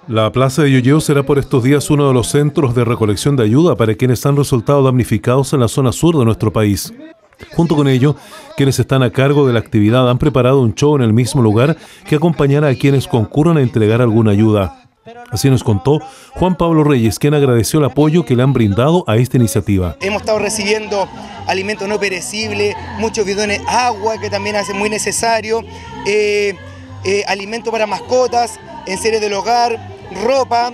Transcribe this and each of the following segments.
La Plaza de Llolleo será por estos días uno de los centros de recolección de ayuda para quienes han resultado damnificados en la zona sur de nuestro país. Junto con ello, quienes están a cargo de la actividad han preparado un show en el mismo lugar que acompañará a quienes concurran a entregar alguna ayuda. Así nos contó Juan Pablo Reyes, quien agradeció el apoyo que le han brindado a esta iniciativa. Hemos estado recibiendo alimentos no perecibles, muchos bidones, agua que también hace muy necesario, alimento para mascotas, enseres del hogar, ropa,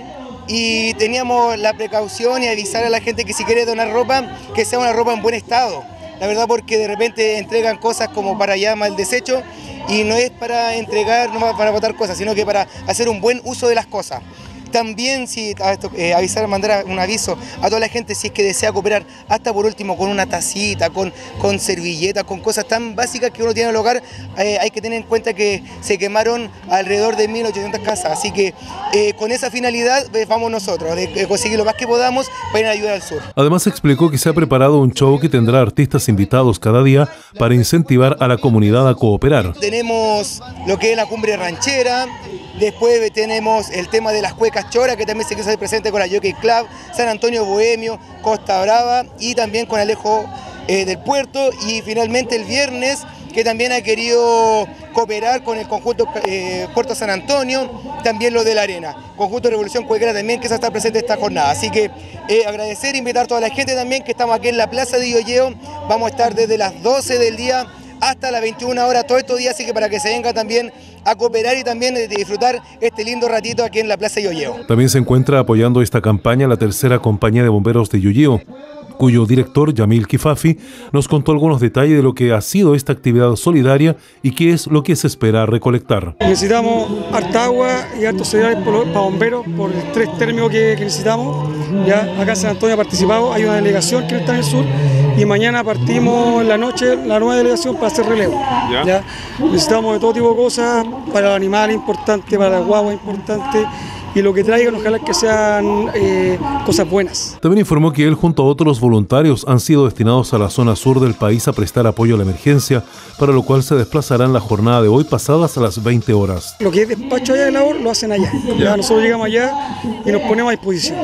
y teníamos la precaución y avisar a la gente que si quiere donar ropa, que sea una ropa en buen estado. La verdad, porque de repente entregan cosas como para llama el desecho y no es para entregar, no para botar cosas, sino que para hacer un buen uso de las cosas. También avisar, mandar un aviso a toda la gente si es que desea cooperar, hasta por último con una tacita, con servilletas, con cosas tan básicas que uno tiene en el hogar. Hay que tener en cuenta que se quemaron alrededor de 1.800 casas, así que con esa finalidad vamos nosotros, de conseguir lo más que podamos para ir a ayudar al sur. Además explicó que se ha preparado un show que tendrá artistas invitados cada día para incentivar a la comunidad a cooperar. Tenemos lo que es la cumbre ranchera. Después tenemos el tema de las cuecas choras, que también se quiso hacer presente con la Jockey Club, San Antonio Bohemio, Costa Brava y también con Alejo del Puerto. Y finalmente el viernes, que también ha querido cooperar con el conjunto Puerto San Antonio, también lo de la Arena. Conjunto Revolución Cuequera también, que se está presente esta jornada. Así que agradecer e invitar a toda la gente también que estamos aquí en la Plaza de Llolleo. Vamos a estar desde las 12 del día hasta las 21 horas todos estos días, así que para que se venga también a cooperar y también de disfrutar este lindo ratito aquí en la Plaza de Llolleo. También se encuentra apoyando esta campaña la tercera compañía de bomberos de Llolleo, cuyo director, Yamil Kifafi, nos contó algunos detalles de lo que ha sido esta actividad solidaria y qué es lo que se espera recolectar. Necesitamos harta agua y hartos cereales para bomberos por el estrés térmico que necesitamos. Ya acá en San Antonio ha participado, hay una delegación que está en el sur y mañana partimos en la noche la nueva delegación para hacer relevo. ¿Ya? Necesitamos de todo tipo de cosas, para los animales importantes, para las guaguas importantes, y lo que traigan ojalá que sean cosas buenas. También informó que él junto a otros voluntarios han sido destinados a la zona sur del país a prestar apoyo a la emergencia, para lo cual se desplazarán la jornada de hoy pasadas a las 20 horas. Lo que es despacho allá de labor lo hacen allá. Ya nosotros llegamos allá y nos ponemos a disposición.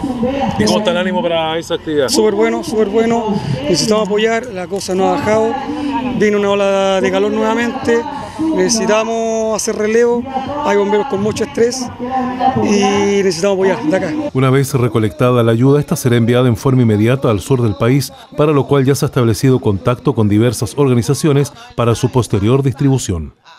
¿Y cómo está el ánimo para esa actividad? Súper bueno, súper bueno. Necesitamos apoyar, la cosa no ha bajado. Vino una ola de calor nuevamente. Necesitamos hacer relevo, hay bomberos con mucho estrés y necesitamos apoyar de acá. Una vez recolectada la ayuda, esta será enviada en forma inmediata al sur del país, para lo cual ya se ha establecido contacto con diversas organizaciones para su posterior distribución.